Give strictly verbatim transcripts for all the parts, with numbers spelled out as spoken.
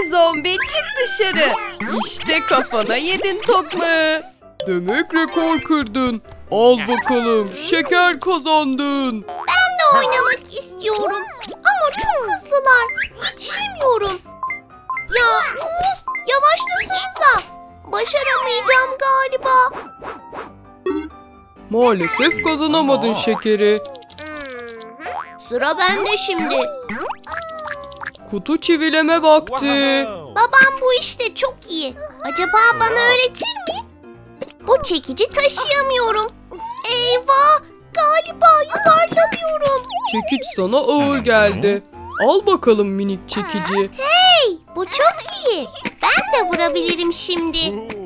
Hadi zombi çık dışarı. İşte kafana yedin tokmağı. Demek rekor kırdın. Al bakalım, şeker kazandın. Ben de oynamak istiyorum. Ama çok hızlılar. Yetişemiyorum. Ya of, yavaşlasanıza. Başaramayacağım galiba. Maalesef kazanamadın şekeri. Sıra bende şimdi. Kutu çivileme vakti. Babam bu işte çok iyi. Acaba bana öğretir mi? Bu çekici taşıyamıyorum. Eyvah! Galiba yuvarlanıyorum. Çekiç sana ağır geldi. Al bakalım minik çekici. Hey! Bu çok iyi. Ben de vurabilirim şimdi.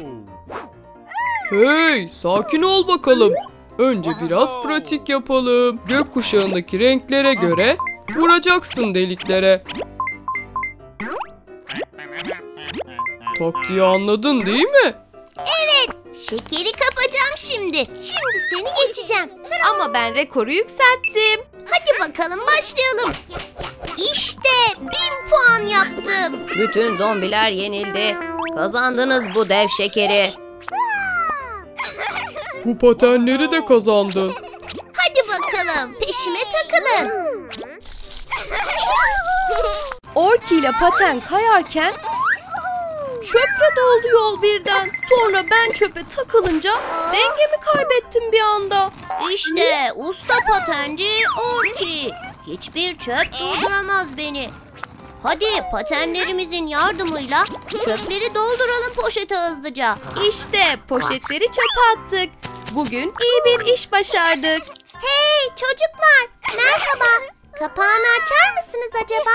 Hey, sakin ol bakalım. Önce biraz pratik yapalım. Gökkuşağındaki renklere göre vuracaksın deliklere. Taktiği anladın değil mi? Evet. Şekeri kapacağım şimdi. Şimdi seni geçeceğim. Ama ben rekoru yükselttim. Hadi bakalım başlayalım. İşte bin puan yaptım. Bütün zombiler yenildi. Kazandınız bu dev şekeri. Bu patenleri de kazandın. Hadi bakalım peşime takılın. Orki ile paten kayarken çöple doldu yol birden. Sonra ben çöpe takılınca dengemi kaybettim bir anda. İşte usta patenci Orki. Hiçbir çöp dolduramaz beni. Hadi patenlerimizin yardımıyla çöpleri dolduralım poşete hızlıca. İşte poşetleri çöpe attık. Bugün iyi bir iş başardık. Hey çocuklar, merhaba. Kapağını açar mısınız acaba?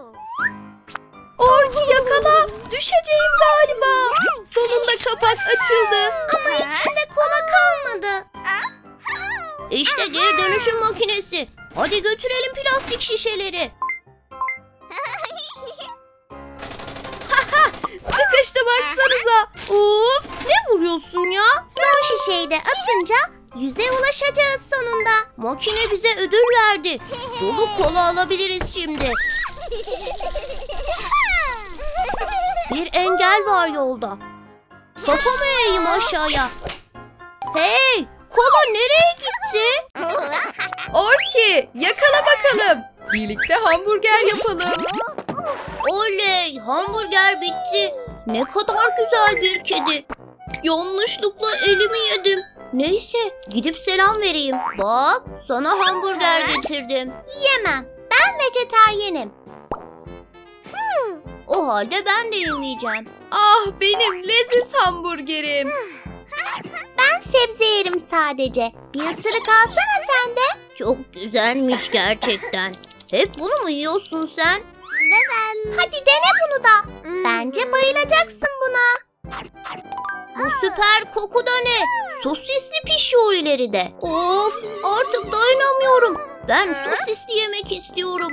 Orki yakala. Düşeceğim galiba. Sonunda kapak açıldı. Ama içinde kola kalmadı. İşte geri dönüşüm makinesi. Hadi götürelim plastik şişeleri. Sıkıştı baksanıza. Of, ne vuruyorsun ya? Son şişeyi de atınca yüze ulaşacağız sonunda. Makine bize ödül verdi. Dolu kola alabiliriz şimdi. Bir engel var yolda. Kafamı eğeyim aşağıya. Hey, kola nereye gitti? Orki, yakala bakalım. Birlikte hamburger yapalım. Oley, hamburger bitti. Ne kadar güzel bir kedi. Yanlışlıkla elimi yedim. Neyse, gidip selam vereyim. Bak, sana hamburger getirdim. Yiyemem. Ben vejetaryenim. Hmm, o halde ben de yemeyeceğim. Ah, benim leziz hamburgerim. Ben sebze yerim sadece. Bir ısırık alsana sen de. Çok güzelmiş gerçekten. Hep bunu mu yiyorsun sen? Hadi dene bunu da. Bence bayılacaksın buna. Bu süper koku da ne? Sosisli pişiyor ileride. Of, artık dayanamıyorum. Ben sosisli yemek istiyorum.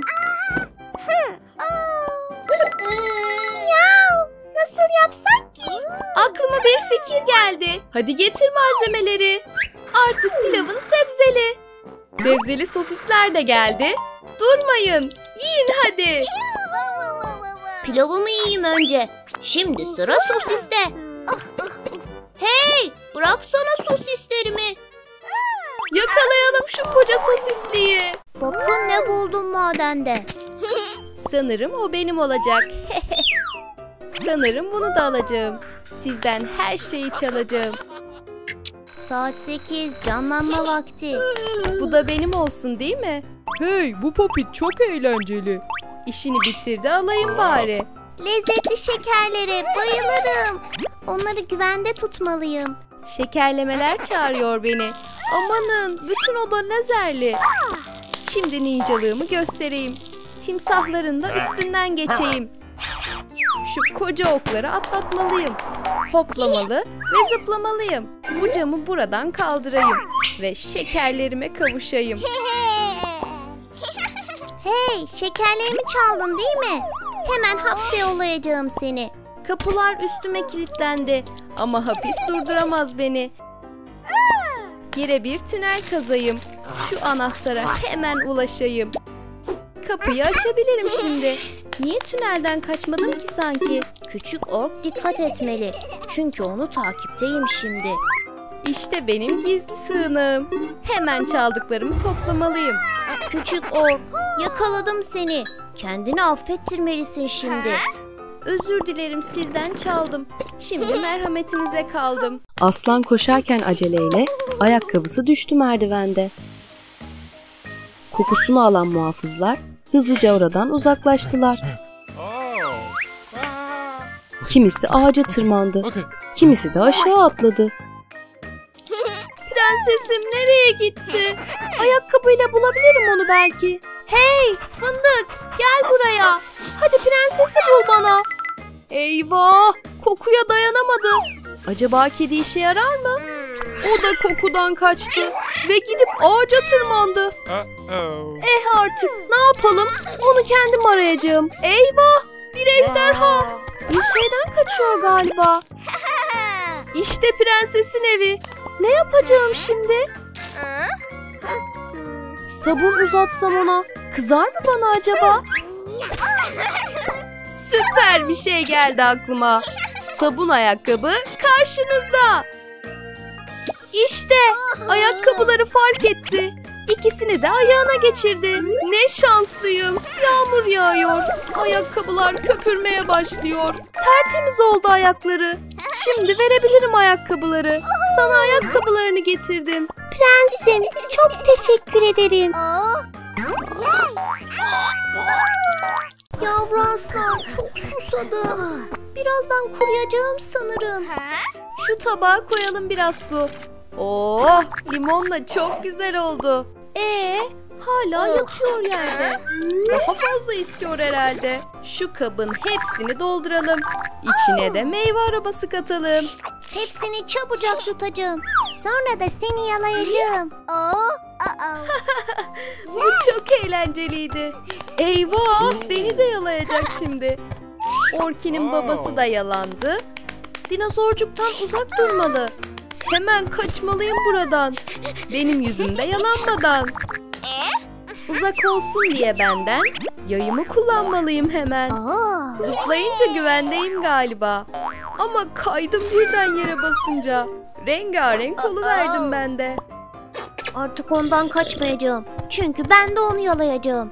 Miyav, nasıl yapsak ki? Aklıma bir fikir geldi. Hadi getir malzemeleri. Artık pilavın sebzeli. Sebzeli sosisler de geldi. Durmayın. Yiyin hadi. Pilavımı yiyeyim önce. Şimdi sıra sosiste. Hey, bıraksana sosislerimi. Yakalayalım şu koca sosisliyi. Bakın ne buldum madende. Sanırım o benim olacak. Sanırım bunu da alacağım. Sizden her şeyi çalacağım. Saat sekiz, canlanma vakti. Bu da benim olsun değil mi? Hey, bu popit çok eğlenceli. İşini bitirdi alayım bari. Lezzetli şekerlere bayılırım. Onları güvende tutmalıyım. Şekerlemeler çağırıyor beni. Amanın, bütün oda lazerli. Şimdi ninjalığımı göstereyim. Timsahların da üstünden geçeyim. Şu koca okları atlatmalıyım. Hoplamalı ve zıplamalıyım. Bu camı buradan kaldırayım ve şekerlerime kavuşayım. Hey, şekerlerimi çaldın değil mi? Hemen hapse yollayacağım seni. Kapılar üstüme kilitlendi ama hapis durduramaz beni. Yere bir tünel kazayım. Şu anahtara hemen ulaşayım. Kapıyı açabilirim şimdi. Niye tünelden kaçmadın ki sanki? Küçük ork dikkat etmeli. Çünkü onu takipteyim şimdi. İşte benim gizli sığınağım. Hemen çaldıklarımı toplamalıyım. Küçük ork, yakaladım seni. Kendini affettirmelisin şimdi. Özür dilerim, sizden çaldım. Şimdi merhametinize kaldım. Aslan koşarken aceleyle ayakkabısı düştü merdivende. Kokusunu alan muhafızlar hızlıca oradan uzaklaştılar. Kimisi ağaca tırmandı, kimisi de aşağı atladı. Prensesim nereye gitti? Ayakkabıyla bulabilirim onu belki. Hey fındık, gel buraya. Hadi prensesi bul bana. Eyvah, kokuya dayanamadı. Acaba kedi işe yarar mı? O da kokudan kaçtı ve gidip ağaca tırmandı. Eh artık ne yapalım? Onu kendim arayacağım. Eyvah, bir ejderha. Bir şeyden kaçıyor galiba. İşte prensesin evi. Ne yapacağım şimdi? Sabun uzatsam ona kızar mı bana acaba? Süper bir şey geldi aklıma. Sabun ayakkabı karşınızda. İşte ayakkabıları fark etti. İkisini de ayağına geçirdi. Ne şanslıyım. Yağmur yağıyor. Ayakkabılar köpürmeye başlıyor. Tertemiz oldu ayakları. Şimdi verebilirim ayakkabıları. Sana ayakkabılarını getirdim. Prensim, çok teşekkür ederim. Yavru aslan, çok susadım. Birazdan kuruyacağım sanırım. Şu tabağa koyalım biraz su. Oh, limonla çok güzel oldu. Ee, hala yatıyor yerde. Daha fazla istiyor herhalde. Şu kabın hepsini dolduralım. İçine de meyve arabası katalım. Hepsini çabucak yutacağım. Sonra da seni yalayacağım. Bu çok eğlenceliydi. Eyvah, beni de yalayacak şimdi. Orki'nin babası da yalandı. Dinozorcuktan uzak durmalı. Hemen kaçmalıyım buradan. Benim yüzümde yalanmadan. Uzak olsun diye benden yayımı kullanmalıyım hemen. Zıplayınca güvendeyim galiba. Ama kaydım birden yere basınca. Rengarenk oluverdim ben de. Artık ondan kaçmayacağım. Çünkü ben de onu yalayacağım.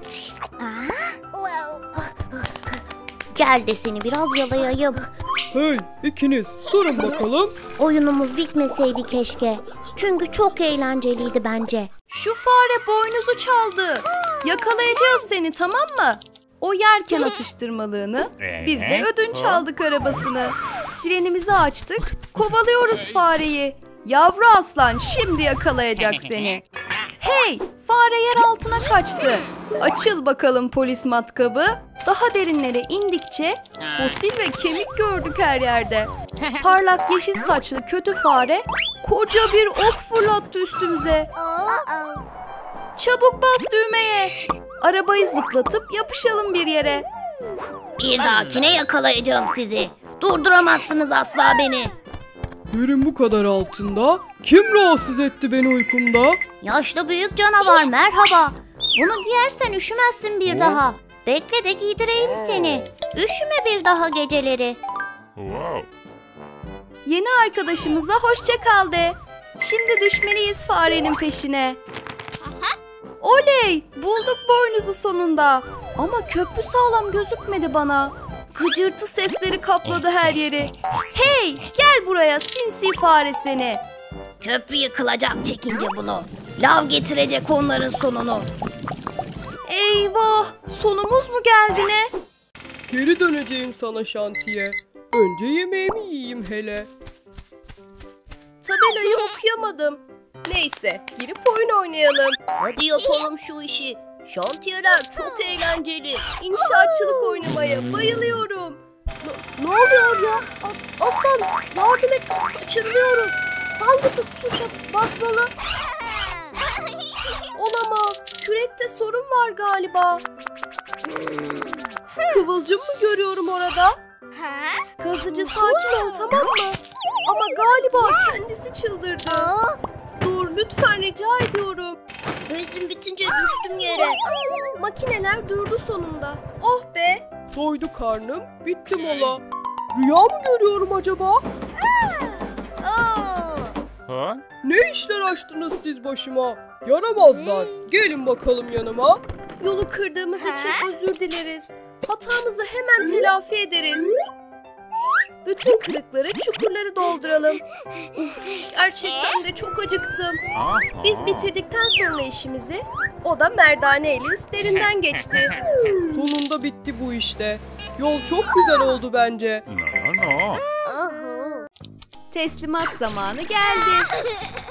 Gel de seni biraz yalayayım. Hey ikiniz durun bakalım. Oyunumuz bitmeseydi keşke. Çünkü çok eğlenceliydi bence. Şu fare boynuzu çaldı. Yakalayacağız seni, tamam mı? O yerken atıştırmalığını, biz de ödünç aldık arabasını. Sirenimizi açtık, kovalıyoruz fareyi. Yavru aslan şimdi yakalayacak seni. Hey, fare yer altına kaçtı. Açıl bakalım polis matkabı. Daha derinlere indikçe fosil ve kemik gördük her yerde. Parlak yeşil saçlı kötü fare koca bir ok fırlattı üstümüze. Çabuk bas düğmeye. Arabayı zıplatıp yapışalım bir yere. Bir dahakine yakalayacağım sizi. Durduramazsınız asla beni. Yerin bu kadar altında kim rahatsız etti beni uykumda? Yaşlı büyük canavar merhaba. Bunu giyersen üşümezsin bir daha. Bekle de giydireyim seni. Üşüme bir daha geceleri. Yeni arkadaşımıza hoşça kal de. Şimdi düşmeliyiz farenin peşine. Oley! Bulduk boynuzu sonunda. Ama köprü sağlam gözükmedi bana. Gıcırtı sesleri kapladı her yeri. Hey! Gel buraya sinsi fare seni. Köprü yıkılacak çekince bunu. Lav getirecek onların sonunu. Eyvah! Sonumuz mu geldi ne? Geri döneceğim sana şantiye. Önce yemeğimi yiyeyim hele. Tabelayı okuyamadım. Neyse, girip oyun oynayalım. Hadi yapalım şu işi. Şantiyeler çok eğlenceli. İnşaatçılık oynamaya bayılıyorum. Ne oluyor ya? As aslan yardım et. Kaçırılıyorum. Hangi tuşa basmalı? Olamaz. Kürekte sorun var galiba. Kıvılcım mı görüyorum orada? Kazıcı sakin ol, tamam mı? Ama galiba kendisi çıldırdı. Dur lütfen, rica ediyorum. Benzin bitince düştüm yere. Makineler durdu sonunda. Oh be. Doydu karnım, bitti mola. Rüya mı görüyorum acaba? Ne işler açtınız siz başıma? Yaramazlar. Gelin bakalım yanıma. Yolu kırdığımız için özür dileriz. Hatamızı hemen telafi ederiz. Bütün kırıkları, çukurları dolduralım. Uf, gerçekten de çok acıktım. Biz bitirdikten sonra işimizi, o da merdane eli üstlerinden geçti. Sonunda bitti bu işte. Yol çok güzel oldu bence. No, no. Teslimat zamanı geldi.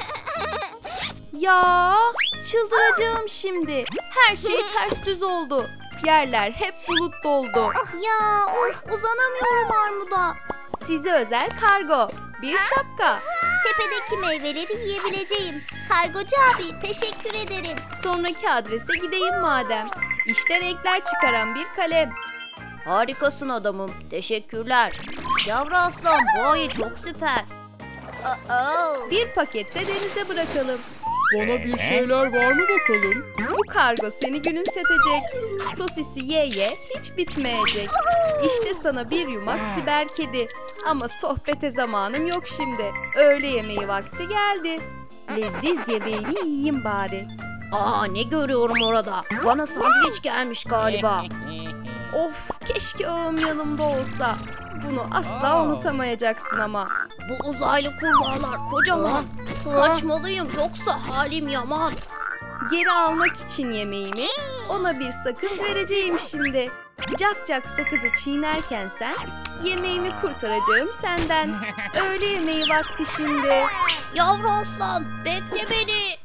Ya, çıldıracağım şimdi. Her şey ters düz oldu. Yerler hep bulut doldu. Ya of, uzanamıyorum armuda. Size özel kargo. Bir şapka. Tepedeki meyveleri yiyebileceğim. Kargocu abi, teşekkür ederim. Sonraki adrese gideyim madem. İşte renkler çıkaran bir kalem. Harikasın adamım. Teşekkürler. Yavru aslan, bu ayı çok süper. Bir pakette denize bırakalım. Bana bir şeyler var mı bakalım? Bu kargo seni gülümsetecek. Sosisi ye ye hiç bitmeyecek. İşte sana bir yumak siber kedi. Ama sohbete zamanım yok şimdi. Öğle yemeği vakti geldi. Leziz yemeğimi yiyeyim bari. Aa, ne görüyorum orada? Bana sandviç gelmiş galiba. Of, keşke ağım yanımda olsa. Bunu asla unutamayacaksın ama. Bu uzaylı kurbağalar kocaman. Kaçmalıyım, yoksa halim yaman. Geri almak için yemeğimi ona bir sakız vereceğim şimdi. Cak cak sakızı çiğnerken sen, yemeğimi kurtaracağım senden. Öğle yemeği vakti şimdi. Yavru aslan, bekle beni.